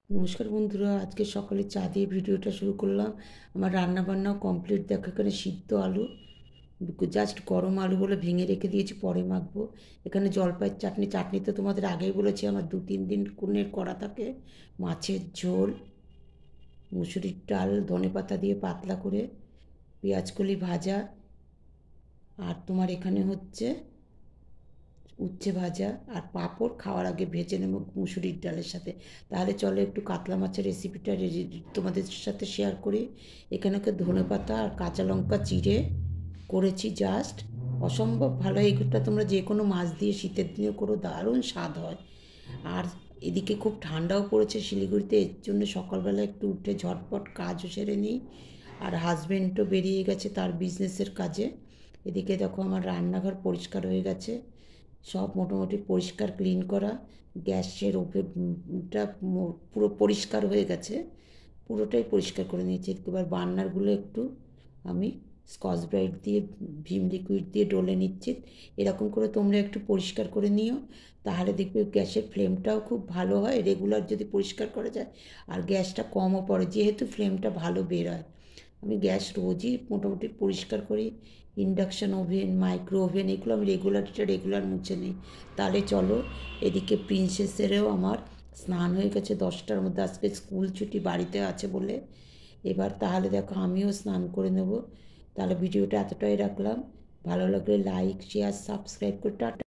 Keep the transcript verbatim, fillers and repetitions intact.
নমস্কার বন্ধুরা, আজকে সকালে চা দিয়ে ভিডিওটা শুরু করলাম। আমার রান্না বান্নাও কমপ্লিট। দেখো এখানে সিদ্ধ আলু, জাস্ট গরম আলু বলে ভেঙে রেখে দিয়েছি, পরে মাখবো। এখানে জলপাইয়ের চাটনি, চাটনি তো তোমাদের আগেই বলেছি আমার দু তিন দিন কুনের করা থাকে। মাছের ঝোল, মুসুরির ডাল ধনেপাতা দিয়ে পাতলা করে, পেঁয়াজকলি ভাজা, আর তোমার এখানে হচ্ছে উচ্ছে ভাজা আর পাঁপড় খাওয়ার আগে ভেজে নেব মুসুরির ডালের সাথে। তাহলে চলো একটু কাতলা মাছের রেসিপিটা তোমাদের সাথে শেয়ার করি। এখানে ধনে পাতা আর কাঁচা লঙ্কা চিড়ে করেছি, জাস্ট অসম্ভব ভালো। এইটা তোমরা যে কোনো মাছ দিয়ে শীতের দিনে করো, দারুণ স্বাদ হয়। আর এদিকে খুব ঠান্ডাও পড়েছে শিলিগুড়িতে, এর জন্য সকালবেলা একটু উঠে ঝটপট কাজও সেরে নিই। আর হাজব্যান্ডও বেরিয়ে গেছে তার বিজনেসের কাজে। এদিকে দেখো আমার রান্নাঘর পরিষ্কার হয়ে গেছে, সব মোটামুটি পরিষ্কার ক্লিন করা। গ্যাসের ওভেনটা পুরো পরিষ্কার হয়ে গেছে, পুরোটাই পরিষ্কার করে নিয়েছি। এবার বার্নারগুলো একটু আমি স্কচ ব্রাইট দিয়ে ভিম লিকুইড দিয়ে ডলে নিচ্ছি। এরকম করে তোমরা একটু পরিষ্কার করে নিও, তাহলে দেখবে গ্যাসের ফ্লেমটাও খুব ভালো হয় রেগুলার যদি পরিষ্কার করা যায়। আর গ্যাসটা কমও পড়ে, যেহেতু ফ্লেমটা ভালো বের হয়। আমি গ্যাস রোজই মোটামুটি পরিষ্কার করি। ইন্ডাকশান ওভেন, মাইক্রো ওভেন, এগুলো আমি রেগুলারটা রেগুলার মুছে নিই। তাহলে চলো, এদিকে প্রিন্সেসেরও আমার স্নান হয়ে গেছে দশটার মধ্যে, আজকে স্কুল ছুটি, বাড়িতে আছে বলে। এবার তাহলে দেখো আমিও স্নান করে নেব। তাহলে ভিডিওটা এতটাই রাখলাম। ভালো লাগলে লাইক শেয়ার সাবস্ক্রাইব করে টাটা।